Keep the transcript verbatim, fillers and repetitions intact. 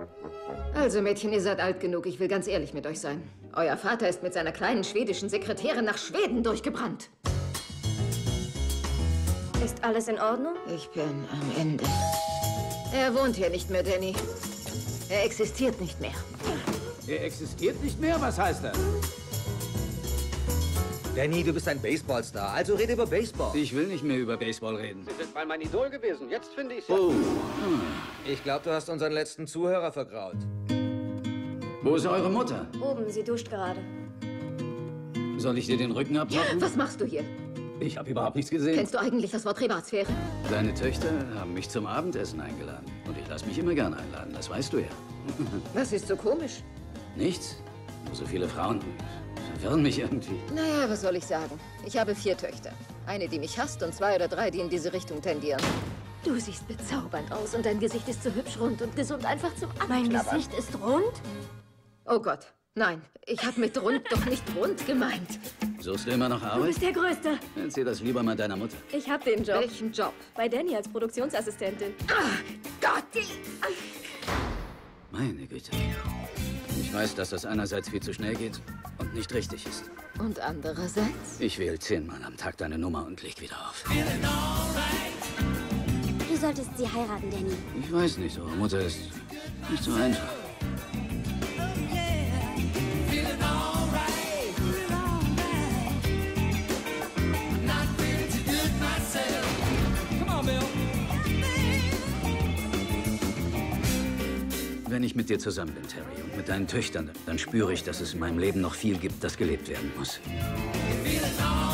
Also, Mädchen, ihr seid alt genug. Ich will ganz ehrlich mit euch sein. Euer Vater ist mit seiner kleinen schwedischen Sekretärin nach Schweden durchgebrannt. Ist alles in Ordnung? Ich bin am Ende. Er wohnt hier nicht mehr, Danny. Er existiert nicht mehr. Er existiert nicht mehr? Was heißt das? Danny, du bist ein Baseballstar, also rede über Baseball. Ich will nicht mehr über Baseball reden. Sie sind mal mein Idol gewesen. Jetzt finde ich es. Oh. Hm. Ich glaube, du hast unseren letzten Zuhörer vergrault. Wo ist eure Mutter? Oben, sie duscht gerade. Soll ich dir den Rücken abtrocknen? Was machst du hier? Ich habe überhaupt nichts gesehen. Kennst du eigentlich das Wort Privatsphäre? Deine Töchter haben mich zum Abendessen eingeladen. Und ich lasse mich immer gern einladen, das weißt du ja. Was ist so komisch? Nichts. Nur so viele Frauen verwirren mich irgendwie. Naja, was soll ich sagen? Ich habe vier Töchter. Eine, die mich hasst und zwei oder drei, die in diese Richtung tendieren. Du siehst bezaubernd aus und dein Gesicht ist so hübsch, rund und gesund, einfach zum Abknabbern. Mein Gesicht ist rund? Oh Gott, nein. Ich habe mit rund doch nicht rund gemeint. Suchst du immer noch Du Arbeit? bist der Größte. Erzähl das lieber mal deiner Mutter. Ich hab den Job. Welchen Job? Bei Danny als Produktionsassistentin. Ah, Gott! Meine Güte. Ich weiß, dass das einerseits viel zu schnell geht und nicht richtig ist. Und andererseits? Ich wähle zehnmal am Tag deine Nummer und leg wieder auf. Du solltest sie heiraten, Danny. Ich weiß nicht, eure Mutter ist nicht so einfach. Wenn ich mit dir zusammen bin, Terry, und mit deinen Töchtern, dann spüre ich, dass es in meinem Leben noch viel gibt, das gelebt werden muss.